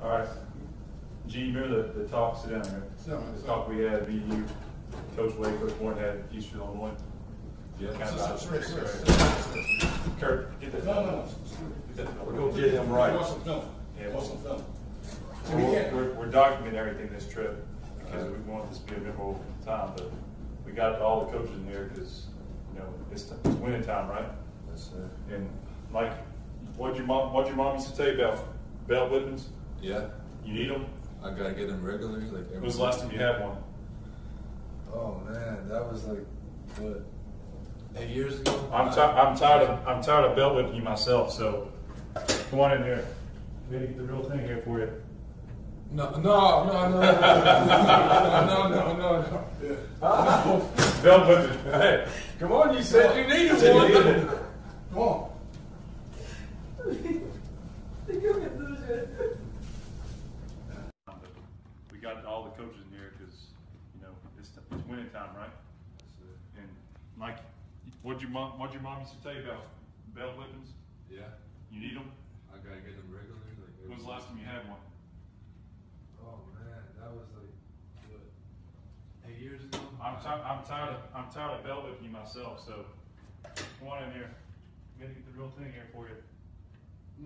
All right. G, remember the talk, sit down here. The talk we had, me, you, Coach Wade, Coach Boyd had Eastern Illinois. Yeah. Kurt, get that. No. We're going to get him right. Want some film? Yeah, Want some film? We're documenting everything this trip because we want this to be a memorable time, but we got all the coaches in here because, you know, it's winning time, right? Yes, sir. And Mike, what'd your mom used to tell you about belt whippings? Yeah. You need them? I gotta get them regularly. Like When was the last time you had one? Oh man, that was like what? 8 years ago. I'm tired of belt whipping you myself. So come on in here. We gotta get the real thing here for you. No. Belt whipping. Hey, Come on, you said you needed one. Come on. We got all the coaches in here because, you know, it's winning time, right? And Mike, what'd your mom used to tell you about belt whippings? Yeah. You need them? I gotta get them regularly. Like When was the last time you had one? Oh man, that was like what? 8 years ago. I'm tired of belt whipping you myself. So come on in here. We gotta get the real thing here for you. No.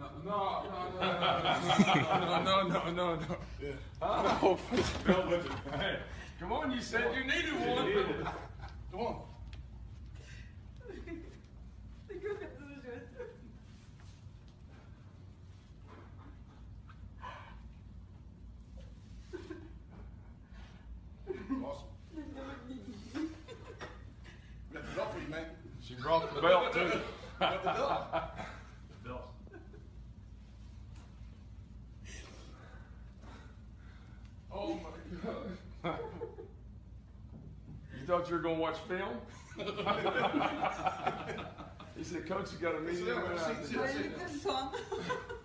Yeah. Oh, Belt whipping. Hey, come on, you said you needed one. Come on. Awesome. Got the belt for you, man. she brought the belt too. Got the belt. The belt. Oh my God. You thought you were gonna watch film? He said, Coach, you got a meeting. Where is this from?